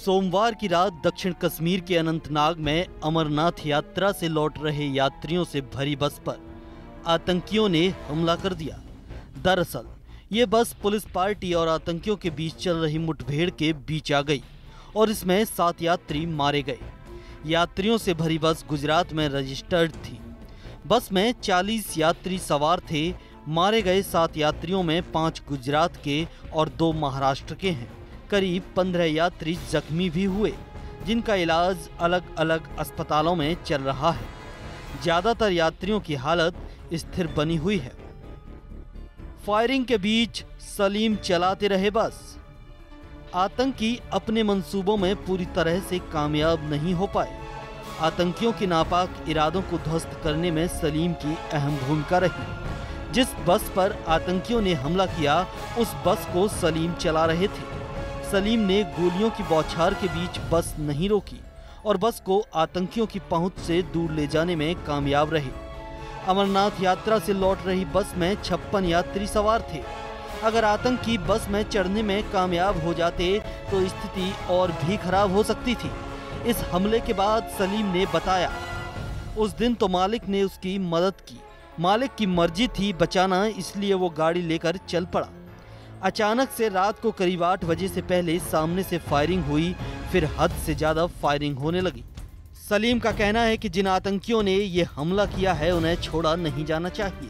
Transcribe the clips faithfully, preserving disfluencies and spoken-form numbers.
सोमवार की रात दक्षिण कश्मीर के अनंतनाग में अमरनाथ यात्रा से लौट रहे यात्रियों से भरी बस पर आतंकियों ने हमला कर दिया। दरअसल ये बस पुलिस पार्टी और आतंकियों के बीच चल रही मुठभेड़ के बीच आ गई और इसमें सात यात्री मारे गए। यात्रियों से भरी बस गुजरात में रजिस्टर्ड थी। बस में चालीस यात्री सवार थे। मारे गए सात यात्रियों में पाँच गुजरात के और दो महाराष्ट्र के हैं। करीब पंद्रह यात्री जख्मी भी हुए, जिनका इलाज अलग अलग अस्पतालों में चल रहा है। ज्यादातर यात्रियों की हालत स्थिर बनी हुई है। फायरिंग के बीच सलीम चलाते रहे बस। आतंकी अपने मंसूबों में पूरी तरह से कामयाब नहीं हो पाए। आतंकियों के नापाक इरादों को ध्वस्त करने में सलीम की अहम भूमिका रही। जिस बस पर आतंकियों ने हमला किया, उस बस को सलीम चला रहे थे। सलीम ने गोलियों की बौछार के बीच बस नहीं रोकी और बस को आतंकियों की पहुंच से दूर ले जाने में कामयाब रहे। अमरनाथ यात्रा से लौट रही बस में छप्पन यात्री सवार थे। अगर आतंकी बस में चढ़ने में कामयाब हो जाते तो स्थिति और भी खराब हो सकती थी। इस हमले के बाद सलीम ने बताया, उस दिन तो मालिक ने उसकी मदद की। मालिक की मर्जी थी बचाना, इसलिए वो गाड़ी लेकर चल पड़ा। अचानक से रात को करीब आठ बजे से पहले सामने से फायरिंग हुई, फिर हद से ज्यादा फायरिंग होने लगी। सलीम का कहना है कि जिन आतंकियों ने ये हमला किया है, उन्हें छोड़ा नहीं जाना चाहिए।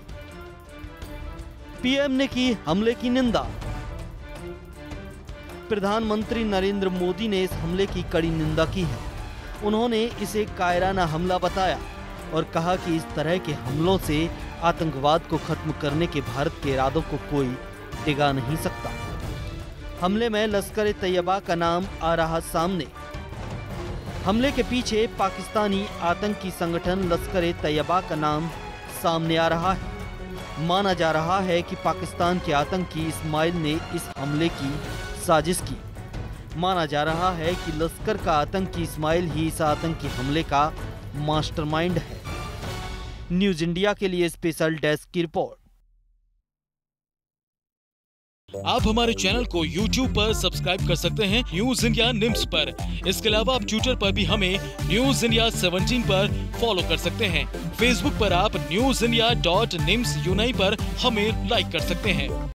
पीएम ने की हमले की निंदा। प्रधानमंत्री नरेंद्र मोदी ने इस हमले की कड़ी निंदा की है। उन्होंने इसे कायराना हमला बताया और कहा कि इस तरह के हमलों से आतंकवाद को खत्म करने के भारत के इरादों को कोई टिका नहीं सकता। हमले में लश्कर-ए-तैयबा का नाम आ रहा सामने। हमले के पीछे पाकिस्तानी आतंकी संगठन लश्कर-ए-तैयबा का नाम सामने आ रहा है। माना जा रहा है कि पाकिस्तान के आतंकी इस्माइल ने इस हमले की साजिश की। माना जा रहा है कि लश्कर का आतंकी इस्माइल ही इस आतंकी हमले का मास्टरमाइंड है। न्यूज इंडिया के लिए स्पेशल डेस्क की रिपोर्ट। आप हमारे चैनल को यूट्यूब पर सब्सक्राइब कर सकते हैं न्यूज इंडिया निम्स पर। इसके अलावा आप ट्विटर पर भी हमें न्यूज इंडिया सेवनटीन पर फॉलो कर सकते हैं। फेसबुक पर आप न्यूज इंडिया डॉट निम्स यूनाई पर हमें लाइक कर सकते हैं।